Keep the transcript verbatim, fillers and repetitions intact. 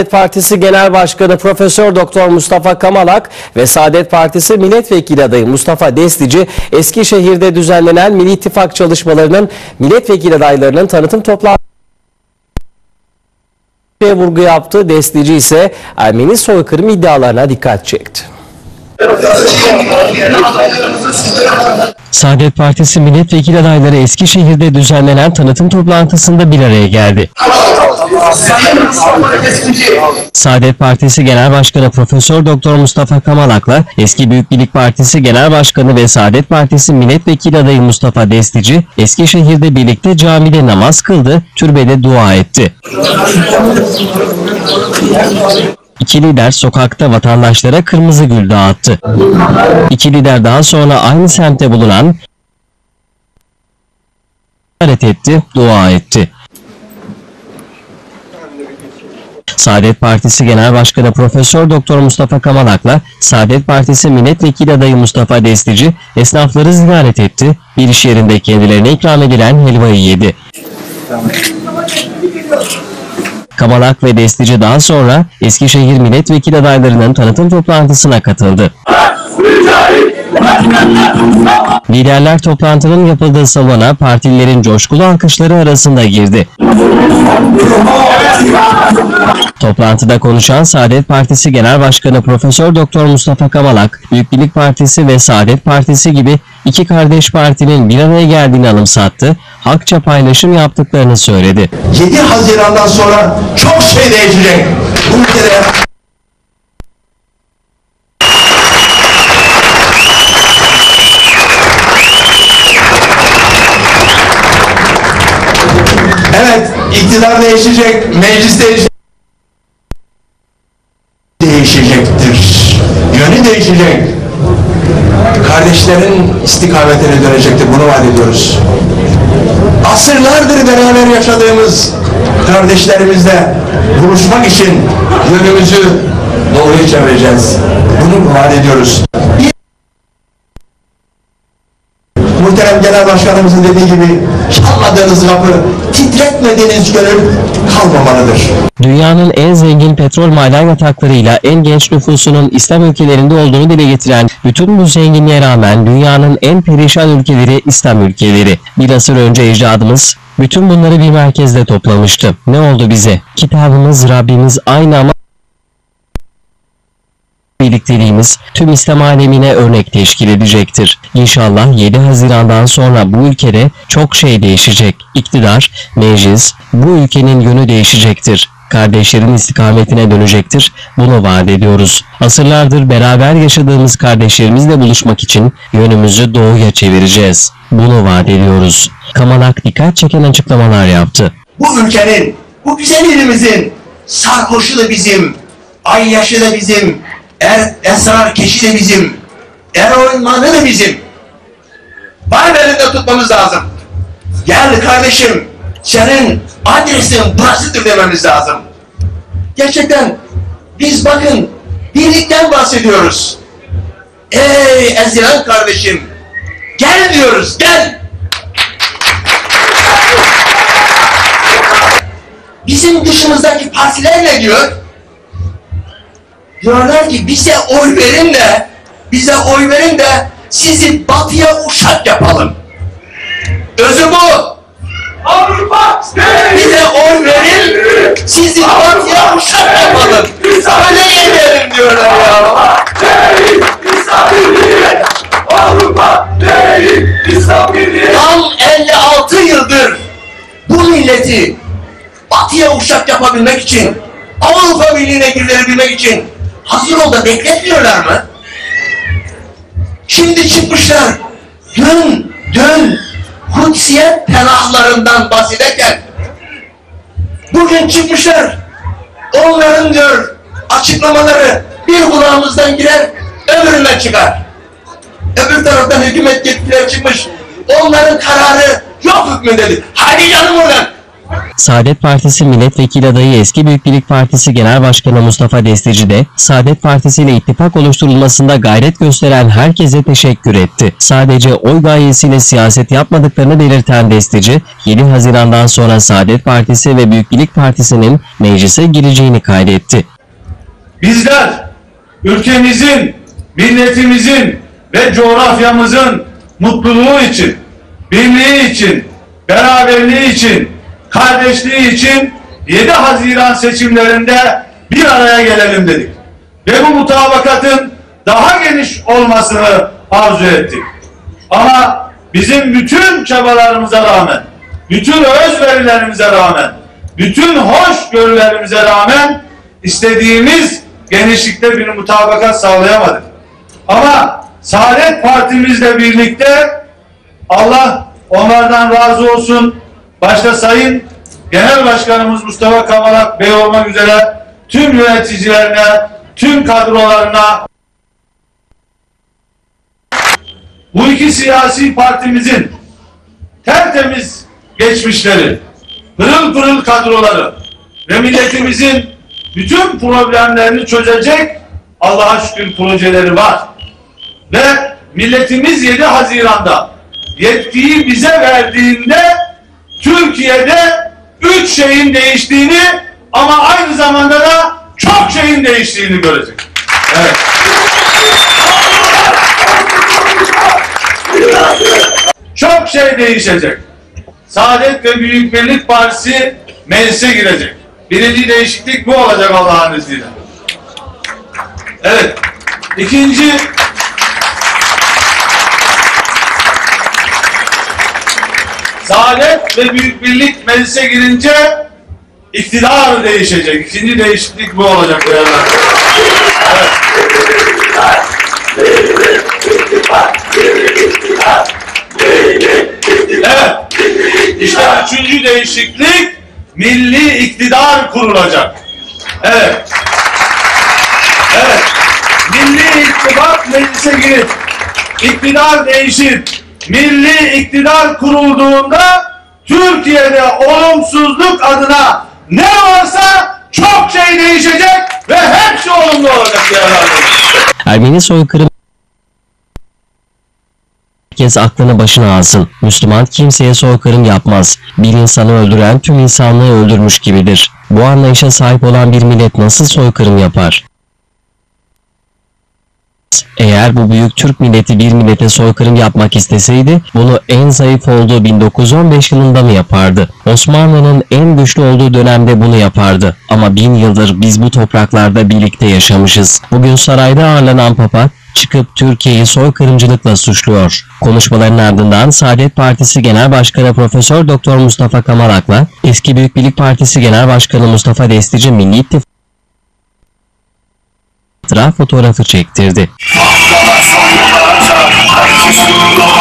Partisi Genel Başkanı Profesör Doktor Mustafa Kamalak ve Saadet Partisi Milletvekili adayı Mustafa Destici, Eskişehir'de düzenlenen Milli İttifak çalışmalarının milletvekili adaylarının tanıtım toplantısına vurgu yaptı. Destici ise Ermeni soykırım iddialarına dikkat çekti. Saadet Partisi milletvekili adayları Eskişehir'de düzenlenen tanıtım toplantısında bir araya geldi. Saadet Partisi Genel Başkanı Profesör Doktor Mustafa Kamalak'la Eski Büyük Birlik Partisi Genel Başkanı ve Saadet Partisi milletvekili adayı Mustafa Destici, Eskişehir'de birlikte camide namaz kıldı, türbede dua etti. İki lider sokakta vatandaşlara kırmızı gül dağıttı. İki lider daha sonra aynı semtte bulunan ziyaret etti, dua etti. Saadet Partisi Genel Başkanı Profesör Doktor Mustafa Kamalak'la Saadet Partisi milletvekili adayı Mustafa Destici esnafları ziyaret etti. Bir iş yerinde kendilerine ikram edilen helvayı yedi. Kamalak ve Destici daha sonra Eskişehir milletvekili adaylarının tanıtım toplantısına katıldı. Liderler toplantının yapıldığı salona partililerin coşkulu alkışları arasında girdi. Toplantıda konuşan Saadet Partisi Genel Başkanı Profesör Doktor Mustafa Kamalak, Büyük Birlik Partisi ve Saadet Partisi gibi iki kardeş partinin bir araya geldiğini anımsattı, halkça paylaşım yaptıklarını söyledi. yedi Haziran'dan sonra çok şey değişecek. Bu ülkede evet, iktidar değişecek, meclis değişecek. Değişecektir. Yönü değişecek. Kardeşlerin istikametine dönecektir. Bunu vaat ediyoruz. Asırlardır beraber yaşadığımız kardeşlerimizle buluşmak için yönümüzü doğruya çevireceğiz. Bunu vaat ediyoruz. Muhterem Genel Başkanımızın dediği gibi çalmadığınız kapı, titretmediğiniz gönül kalmamalıdır. Dünyanın en zengin petrol maden yataklarıyla en genç nüfusunun İslam ülkelerinde olduğunu dile getiren bütün bu zenginliğe rağmen dünyanın en perişan ülkeleri İslam ülkeleri. Bir asır önce ecdadımız bütün bunları bir merkezde toplamıştı. Ne oldu bize? Kitabımız, Rabbimiz aynı ama birlikteliğimiz tüm İslam alemine örnek teşkil edecektir. İnşallah yedi Haziran'dan sonra bu ülkede çok şey değişecek. İktidar, meclis, bu ülkenin yönü değişecektir. Kardeşlerin istikametine dönecektir. Bunu vaat ediyoruz. Asırlardır beraber yaşadığımız kardeşlerimizle buluşmak için yönümüzü doğuya çevireceğiz. Bunu vaat ediyoruz. Kamalak dikkat çeken açıklamalar yaptı. Bu ülkenin, bu güzel ilimizin sarhoşu da bizim, ayyaşı da bizim, Er, esrar keşi de bizim, eroinmanı da bizim. Var elinde tutmamız lazım. Gel kardeşim, senin adresin burasıdır dememiz lazım. Gerçekten biz bakın birlikten bahsediyoruz. Ey ezilen kardeşim, gel diyoruz, gel. Bizim dışımızdaki partiler ne diyor? Diyorlar ki bize oy verin de, bize oy verin de sizi batıya uşak yapalım. Özü bu. Avrupa bize oy verin, sizi batıya uşak yapalım. Öyle yemeyelim diyorlar ya. Avrupa değil, İslam Birliği. Tam elli altı yıldır bu milleti batıya uşak yapabilmek için, Avrupa Birliği'ne girilebilmek için hazır ol da bekletmiyorlar mı? Şimdi çıkmışlar, dün, dün Kudsiyet penahlarından bahsederken, bugün çıkmışlar, onların diyor açıklamaları bir kulağımızdan girer, öbüründen çıkar. Öbür taraftan hükümet yetkilileri çıkmış, onların kararı yok hükmündedir. Hadi canım oradan, Saadet Partisi Milletvekili adayı eski Büyük Birlik Partisi Genel Başkanı Mustafa Destici de Saadet Partisi ile ittifak oluşturulmasında gayret gösteren herkese teşekkür etti. Sadece oy gayesiyle siyaset yapmadıklarını belirten Destici, yedi Haziran'dan sonra Saadet Partisi ve Büyük Birlik Partisi'nin meclise gireceğini kaydetti. Bizler ülkemizin, milletimizin ve coğrafyamızın mutluluğu için, birliği için, beraberliği için, kardeşliği için yedi Haziran seçimlerinde bir araya gelelim dedik. Ve bu mutabakatın daha geniş olmasını arzu ettik. Ama bizim bütün çabalarımıza rağmen, bütün özverilerimize rağmen, bütün hoşgörülerimize rağmen istediğimiz genişlikte bir mutabakat sağlayamadık. Ama Saadet Partimizle birlikte Allah onlardan razı olsun. Başta Sayın Genel Başkanımız Mustafa Kamalak Bey olmak üzere tüm yöneticilerine, tüm kadrolarına, bu iki siyasi partimizin tertemiz geçmişleri, pırıl pırıl kadroları ve milletimizin bütün problemlerini çözecek Allah'a şükür projeleri var. Ve milletimiz yedi Haziran'da yetkiyi bize verdiğinde Türkiye'de üç şeyin değiştiğini ama aynı zamanda da çok şeyin değiştiğini görecek. Evet. Çok şey değişecek. Saadet ve Büyük Birlik Partisi meclise girecek. Birinci değişiklik bu olacak Allah'ın izniyle. Evet. İkinci, Saadet ve Büyük Birlik meclise girince iktidar değişecek. İkinci değişiklik bu olacak. Evet. Evet. İşte üçüncü değişiklik, milli iktidar kurulacak. Evet. Evet. Milli iktidar meclise girip iktidar değişir. Milli iktidar kurulduğunda Türkiye'de olumsuzluk adına ne varsa çok şey değişecek ve hepsi olumlu olacak. Ermeni soykırım herkes aklını başına alsın. Müslüman kimseye soykırım yapmaz. Bir insanı öldüren tüm insanlığı öldürmüş gibidir. Bu anlayışa sahip olan bir millet nasıl soykırım yapar? Eğer bu büyük Türk milleti bir millete soykırım yapmak isteseydi, bunu en zayıf olduğu bin dokuz yüz on beş yılında mı yapardı? Osmanlı'nın en güçlü olduğu dönemde bunu yapardı. Ama bin yıldır biz bu topraklarda birlikte yaşamışız. Bugün sarayda ağırlanan Papa, çıkıp Türkiye'yi soykırımcılıkla suçluyor. Konuşmaların ardından Saadet Partisi Genel Başkanı Profesör Doktor Mustafa Kamalak'la eski Büyük Birlik Partisi Genel Başkanı Mustafa Destici Milli İttifak fotoğrafı çektirdi.